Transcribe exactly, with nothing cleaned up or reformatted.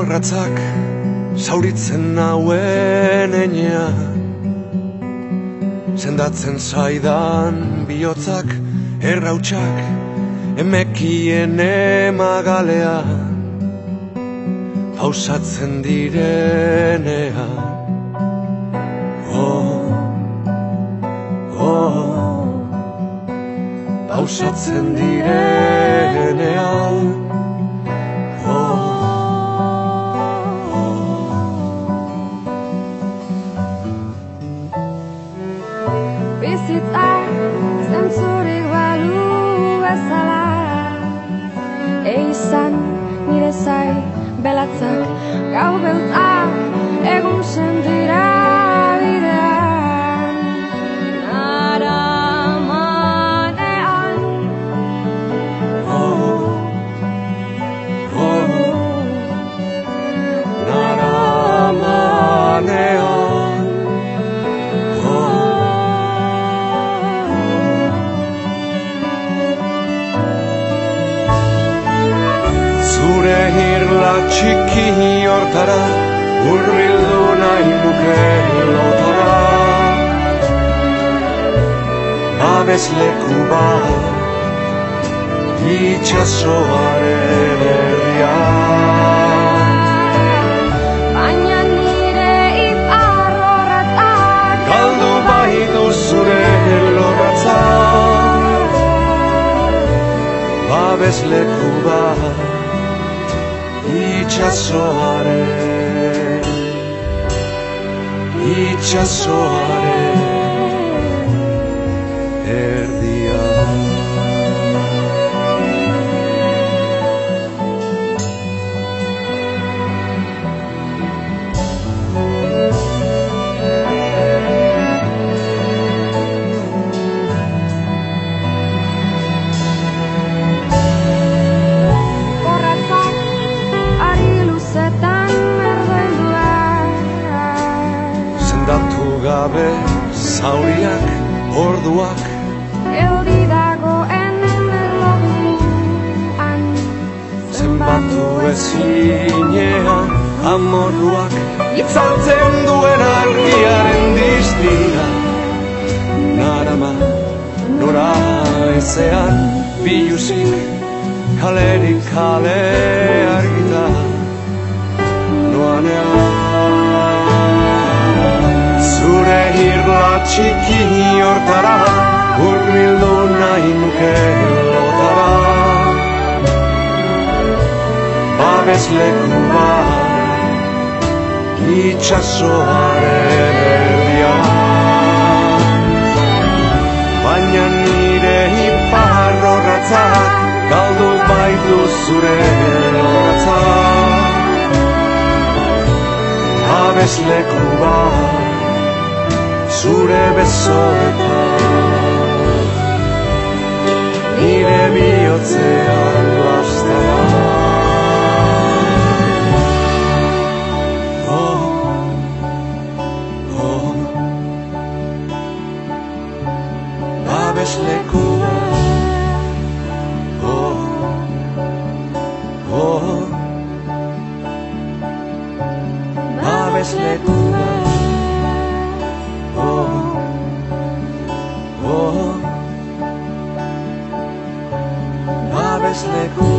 orratzak zauritzen nauen enean, sendatzen zaidan bihotzak errautsak emekien emagalean, pausatzen direnean. Oh, oh, pausatzen direnean. Bizitzak zentzurik balu bezala, eizan nire zai belatzak, gau beltzak egun sentira bidean. Naramanean, Oh, oh, naramanean. Zure irla txiki hortara hurbildu nahi nuke lotara, babesleku bat itxasoaren erdian. baina nire ipar horretak Galdu baitu zure loratzak, babesleku bat itxasoaren, itxasoaren erdian. horretak ari luzetan erdoilduak. Sendatu gabe zauriak orduak, Geldi dagoen erlojuan, zenbatu ezinean amorruak, itzaltzen duen argiaren distira. Narama nora ezean biluzik, kalerik kale argita noanean. Zure irla txiki hortara hurbildu nahi nuke lotara, babesleku bat itxasoaren erdian. Baina nire ipar horretzak galdu baitu zure loratzak, babesleku bat zure besoetan, nire bihotzean lastean. Oh, oh, babesleku bat. Oh, oh, babesleku bat. Oh, oh, babesleku